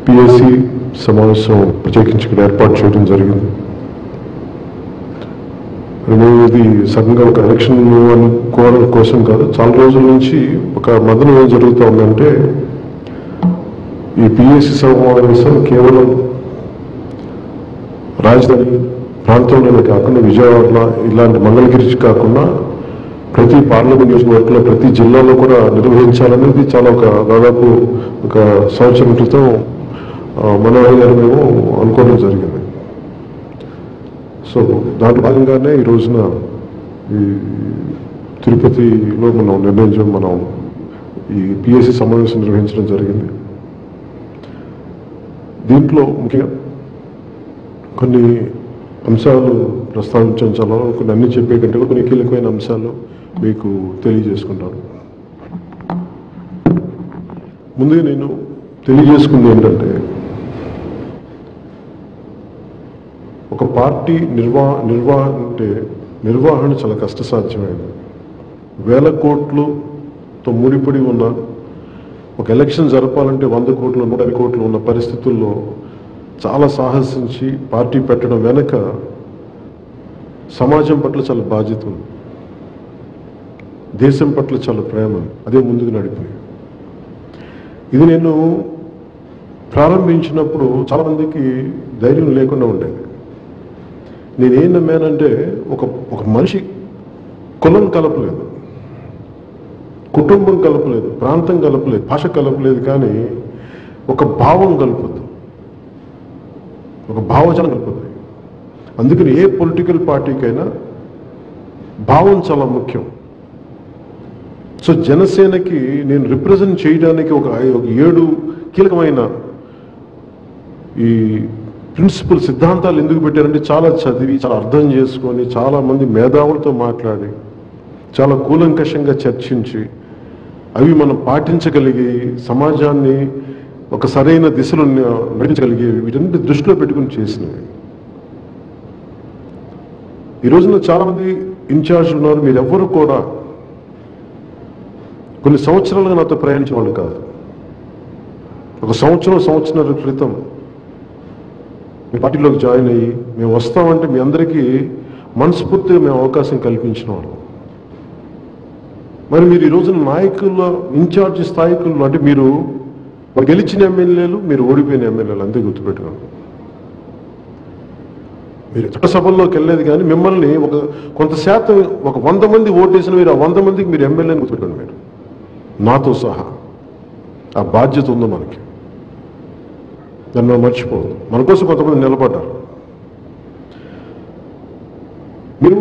PSC సమావేశం ప్రత్యేకించి ఇక్కడ ఏర్పాటు చేయడం జరిగింది. ఇది సడన్గా ఒక ఎలక్షన్ అనుకోవడం కోసం కాదు. చాలా రోజుల నుంచి ఒక మదనం ఏం జరుగుతూ ఉందంటే, ఈ పిఎస్సి సమావేశం కేవలం రాజధాని ప్రాంతంలోనే కాకుండా విజయవాడలో ఇలాంటి మంగళగిరి కాకుండా ప్రతి పార్లమెంట్ నియోజకవర్గంలో ప్రతి జిల్లాలో కూడా నిర్వహించాలనేది చాలా దాదాపు ఒక సంవత్సరం క్రితం మనోహర్ గారు మేము అనుకోవడం జరిగింది. సో దాంట్లో భాగంగానే ఈ రోజున ఈ తిరుపతిలో మనం ఈ పిఎస్సి సమావేశం నిర్వహించడం జరిగింది. దీంట్లో ముఖ్యంగా కొన్ని అంశాలు ప్రస్తావించాలో కొన్ని అన్ని చెప్పే కంటే కూడా కొన్ని కీలకమైన అంశాలు మీకు తెలియజేసుకుంటాను. ముందుగా నేను తెలియజేసుకుంది ఏంటంటే, ఒక పార్టీ నిర్వహణ చాలా కష్టసాధ్యమైనది. వేల కోట్లతో ముడిపడి ఉన్న ఒక ఎలక్షన్ జరపాలంటే 100 కోట్లు 150 కోట్లు ఉన్న పరిస్థితుల్లో చాలా సాహసించి పార్టీ పెట్టడం వెనక సమాజం పట్ల చాలా బాధ్యత ఉంది, దేశం పట్ల చాలా ప్రేమ, అదే ముందుకు నడిపింది. ఇది నేను ప్రారంభించినప్పుడు చాలామందికి ధైర్యం లేకుండా ఉండేది. నేనేం నమ్మానంటే, ఒక మనిషి కులం కలపలేదు, కుటుంబం కలపలేదు, ప్రాంతం కలపలేదు, భాష కలపలేదు, కానీ ఒక భావం కలుపుద్దు, ఒక భావజనం కలుపుద్ది. అందుకని ఏ పొలిటికల్ పార్టీకైనా భావం చాలా ముఖ్యం. సో జనసేనకి నేను రిప్రజెంట్ చేయడానికి ఒక 7 కీలకమైన ఈ ప్రిన్సిపల్ సిద్ధాంతాలు ఎందుకు పెట్టారంటే, చాలా చదివి చాలా అర్థం చేసుకొని చాలామంది మేధావులతో మాట్లాడి చాలా కూలంకషంగా చర్చించి అవి మనం పాటించగలిగి సమాజాన్ని ఒక సరైన దిశలో నడిపించగలిగే వీటన్నిటి దృష్టిలో పెట్టుకుని చేసినవి. ఈ రోజున చాలామంది ఇన్ఛార్జ్ ఉన్నారు. మీరు ఎవ్వరు కూడా కొన్ని సంవత్సరాలుగా నాతో ప్రయాణించే వాళ్ళు కాదు. ఒక సంవత్సరం క్రితం మీ పార్టీలోకి జాయిన్ అయ్యి మేము వస్తామంటే మీ అందరికీ మనస్ఫూర్తిగా మేము అవకాశం కల్పించిన వాళ్ళు. మరి మీరు ఈ రోజున నాయకుల ఇన్ఛార్జ్ స్థాయికులు అంటే మీరు గెలిచిన ఎమ్మెల్యేలు, మీరు ఓడిపోయిన ఎమ్మెల్యేలు, అంతే గుర్తుపెట్టుకోండి. మీరు చట్టసభల్లోకి వెళ్ళలేదు, కానీ మిమ్మల్ని కొంత శాతం 100 మంది ఓటేసిన మీరు ఆ 100 మందికి మీరు ఎమ్మెల్యేని గుర్తుపెట్టుకోండి. మీరు నాతో సహా ఆ బాధ్యత ఉందో మనకి, దాన్ని మనం మర్చిపోవద్దు. మన కోసం కొంతమంది నిలబడ్డారు. మీరు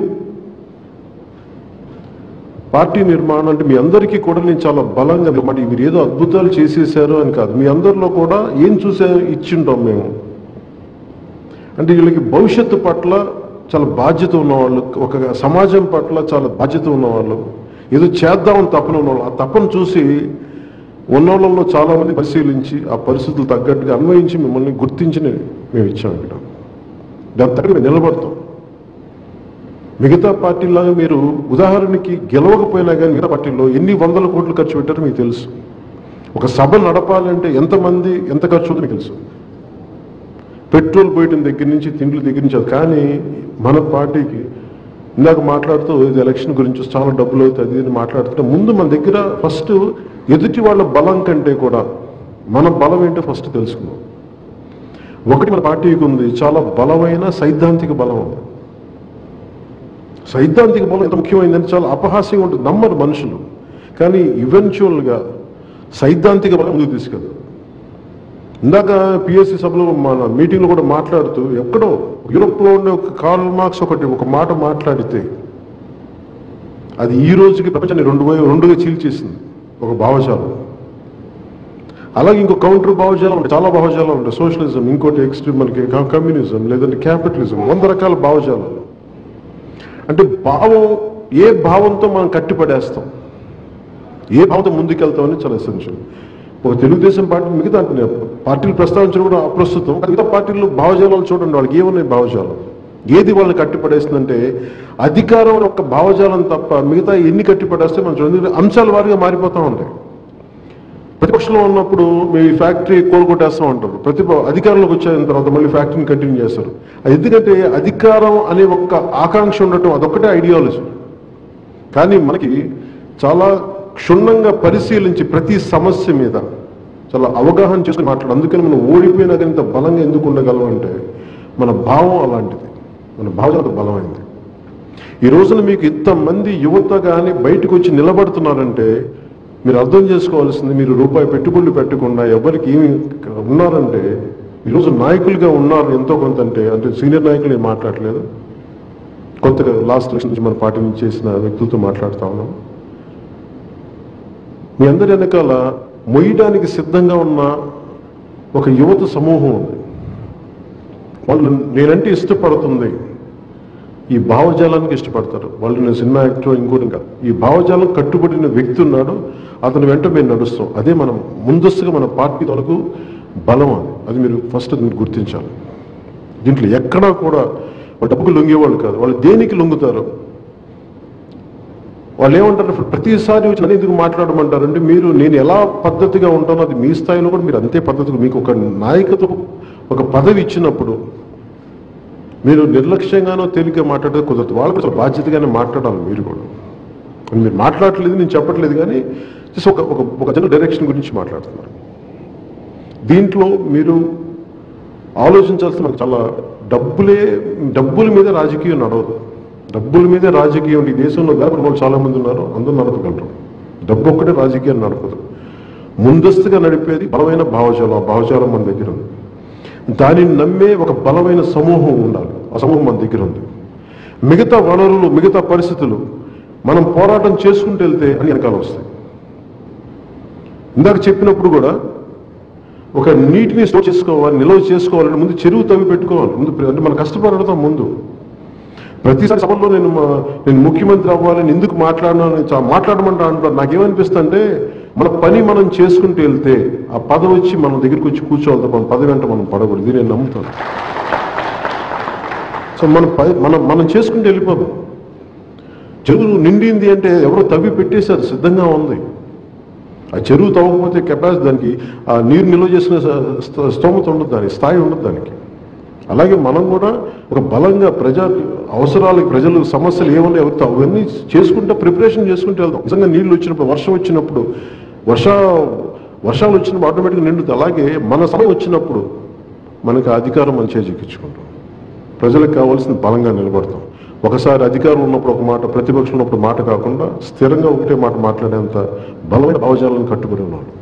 పార్టీ నిర్మాణం అంటే మీ అందరికీ కూడా నేను చాలా బలంగా, మీరు ఏదో అద్భుతాలు చేసేసారు అని కాదు, మీ అందరిలో కూడా ఏం ఇచ్చింటాం మేము అంటే, వీళ్ళకి భవిష్యత్తు పట్ల చాలా బాధ్యత ఉన్నవాళ్ళు, ఒక సమాజం పట్ల చాలా బాధ్యత ఉన్నవాళ్ళు, ఏదో చేద్దామని తపన ఉన్నవాళ్ళు. ఆ తపన చూసి ఉన్నోళ్ళలో చాలామంది పరిశీలించి ఆ పరిస్థితులు తగ్గట్టుగా అన్వయించి మిమ్మల్ని గుర్తించి మేము ఇచ్చాం. ఇక్కడ దాని తగ్గ మేము నిలబడతాం. మిగతా పార్టీలాగా మీరు ఉదాహరణకి గెలవకపోయినా కానీ మిగతా పార్టీల్లో ఎన్ని 100 కోట్లు ఖర్చు పెట్టారో మీకు తెలుసు. ఒక సభ నడపాలంటే ఎంతమంది ఎంత ఖర్చు అవుతుందో మీకు తెలుసు. పెట్రోల్ పోయటం దగ్గర నుంచి తిండ్ల దగ్గర నుంచి. కానీ మన పార్టీకి ఇందాక మాట్లాడుతూ ఇది ఎలక్షన్ గురించి చాలా డబ్బులు అవుతుంది అని మాట్లాడుతుంటే, ముందు మన దగ్గర ఫస్ట్ ఎదుటి వాళ్ళ బలం కంటే కూడా మన బలం ఏంటో ఫస్ట్ తెలుసుకుందాం. ఒకటి మన పార్టీకి ఉంది, చాలా బలమైన సైద్ధాంతిక బలం ఉంది. సైద్ధాంతిక బలం ఎంత ముఖ్యమైందని చాలా అపహాస్యంగా ఉంటుంది, నమ్మరు మనుషులు. కానీ ఈవెన్చువల్గా సైద్ధాంతిక బలం ముందుకు తీసుకెళ్తారు. ఇందాక పిఎస్సి సభలో మన మీటింగ్లో కూడా మాట్లాడుతూ, ఎక్కడో యూరోప్లో ఉండే ఒక కార్ల్ మార్క్స్ ఒక మాట మాట్లాడితే అది ఈ రోజుకి ప్రపంచాన్ని రెండుగా చీల్చేసింది, ఒక భావజాలం. అలాగే ఇంకో కౌంటర్ భావజాలం ఉంటాయి, చాలా భావజాలం ఉంటాయి. సోషలిజం, ఇంకోటి ఎక్స్ట్రీమ్ మనకి కమ్యూనిజం, లేదంటే క్యాపిటలిజం, 100 రకాల భావజాలాలు. అంటే భావం, ఏ భావంతో మనం కట్టిపడేస్తాం, ఏ భావంతో ముందుకెళ్తామని చాలా ఎసెన్షియల్. ఒక తెలుగుదేశం పార్టీ మిగతా పార్టీలు ప్రస్తావించడం కూడా అప్రస్తుతం. మిగతా పార్టీలు భావజాలాలు చూడండి, వాళ్ళకి ఏమున్నాయి భావజాలం, ఏది వాళ్ళని కట్టిపడేస్తుందంటే అధికారం ఒక భావజాలం తప్ప మిగతా ఎన్ని కట్టిపడేస్తే మనం చూడండి అంశాల వారిగా మారిపోతూ ఉంటాయి. ప్రతిపక్షంలో ఉన్నప్పుడు మేము ఈ ఫ్యాక్టరీ కోలుకొట్టేస్తాం అంటారు. అధికారంలోకి వచ్చిన తర్వాత మళ్ళీ ఫ్యాక్టరీని కంటిన్యూ చేస్తారు. ఎందుకంటే అధికారం అనే ఒక్క ఆకాంక్ష ఉండటం అదొక్కటే ఐడియాలజీ. కానీ మనకి చాలా క్షుణ్ణంగా పరిశీలించి ప్రతి సమస్య మీద చాలా అవగాహన చేసుకుని మాట్లాడు. అందుకని మనం ఓడిపోయినా కానీ ఇంత బలంగా ఎందుకు ఉండగలం అంటే మన భావం అలాంటిది, మన భావం అంత బలమైంది. ఈ రోజున మీకు ఇంతమంది యువత కానీ బయటకు వచ్చి నిలబడుతున్నారంటే మీరు అర్థం చేసుకోవాల్సింది, మీరు రూపాయి పెట్టుబడులు పెట్టకుండా ఎవరికి ఏమి ఉన్నారంటే ఈరోజు నాయకులుగా ఉన్నారు ఎంతో కొంత. అంటే సీనియర్ నాయకులు నేను మాట్లాడలేదు, కొత్తగా లాస్ట్ ఎలక్షన్ నుంచి మన పార్టీ నుంచి చేసిన వ్యక్తులతో మాట్లాడుతూ ఉన్నాం. మీ అందరి వెనకాల మొయ్యడానికి సిద్ధంగా ఉన్న ఒక యువత సమూహం ఉంది. వాళ్ళు నేనంటే ఇష్టపడుతుంది, ఈ భావజాలానికి ఇష్టపడతారు. వాళ్ళు నేను సినిమా యాక్టర్ ఇంకోటి కాదు, ఈ భావజాలం కట్టుబడిన వ్యక్తి ఉన్నాడు, అతని వెంట మేము నడుస్తాం. అదే మనం ముందస్తుగా మన పార్టీ తొలకు బలం. అది మీరు ఫస్ట్ మీరు గుర్తించాలి. దీంట్లో ఎక్కడా కూడా వాళ్ళు డబ్బుకు లొంగేవాళ్ళు కాదు. వాళ్ళు దేనికి లొంగుతారు? వాళ్ళు ఏమంటారు, ప్రతిసారి వచ్చి నన్ను ఎందుకు మాట్లాడమంటారు అంటే, మీరు నేను ఎలా పద్ధతిగా ఉంటానో అది మీ స్థాయిలో కూడా మీరు అంతే పద్ధతిగా, మీకు ఒక నాయకత్వం ఒక పదవి ఇచ్చినప్పుడు మీరు నిర్లక్ష్యంగానో తేలిక మాట్లాడేది కుదరదు. వాళ్ళు కొంచెం బాధ్యతగానే మాట్లాడాలి. మీరు కూడా మీరు మాట్లాడట్లేదు, నేను చెప్పట్లేదు, కానీ జస్ట్ ఒక జనరల్ డైరెక్షన్ గురించి మాట్లాడుతున్నారు. దీంట్లో మీరు ఆలోచించాల్సిన చాలా డబ్బుల మీద రాజకీయం నడవదు. డబ్బుల మీదే రాజకీయం ఈ దేశంలో వాళ్ళు చాలా మంది ఉన్నారు, అందరూ నడపగలరు. డబ్బు ఒక్కటే రాజకీయాన్ని నడపదు. ముందస్తుగా నడిపేది బలమైన భావజాలం. ఆ భావజాలం మన దగ్గర ఉంది. దానిని నమ్మే ఒక బలమైన సమూహం ఉండాలి. ఆ సమూహం మన దగ్గర ఉంది. మిగతా వనరులు, మిగతా పరిస్థితులు మనం పోరాటం చేసుకుంటూ వెళ్తే అన్ని వెనకాల వస్తాయి. ఇందాక చెప్పినప్పుడు కూడా ఒక నీటిని స్టోర్ చేసుకోవాలి, నిల్వ చేసుకోవాలంటే ముందు చెరువు తవ్వి పెట్టుకోవాలి. ముందు అంటే మనం కష్టపడతాం. ముందు ప్రతిసారి సభలో నేను ముఖ్యమంత్రి అవ్వాలని ఎందుకు మాట్లాడమంటా అంటారు. నాకేమనిపిస్తుంది అంటే, మన పని మనం చేసుకుంటూ వెళ్తే ఆ పదవి వచ్చి మన దగ్గరికి వచ్చి కూర్చోవాలి తప్ప మన పదవి వెంట మనం పడకూడదు. ఇది నేను నమ్ముతాను. సో మనం చేసుకుంటూ వెళ్ళిపోదాం. చెరువు నిండింది అంటే ఎవరో తవ్వి పెట్టేశారు, సిద్ధంగా ఉంది. ఆ చెరువు తవ్వకపోతే కెపాసిటీ, దానికి ఆ నీరు నిల్వ చేసుకునే స్తోమత ఉండదు, దానికి స్థాయి ఉండదు దానికి. అలాగే మనం కూడా ఒక బలంగా అవసరాలకు, ప్రజలు సమస్యలు ఏమన్నా ఎవరితో అవన్నీ చేసుకుంటూ ప్రిపరేషన్ చేసుకుంటూ వెళ్దాం. నిజంగా నీళ్ళు వచ్చినప్పుడు, వర్షం వచ్చినప్పుడు, వర్షాలు వచ్చినప్పుడు ఆటోమేటిక్గా నిండుతుంది. అలాగే మన సమయం వచ్చినప్పుడు మనకు అధికారం మనం చేజిక్కించుకుంటాం. ప్రజలకు కావాల్సిన బలంగా నిలబడతాం. ఒకసారి అధికారం ఉన్నప్పుడు ఒక మాట, ప్రతిపక్షం ఉన్నప్పుడు మాట కాకుండా స్థిరంగా ఒకటే మాట మాట్లాడేంత బలమైన భావజాలను కట్టుబడి ఉన్నాడు.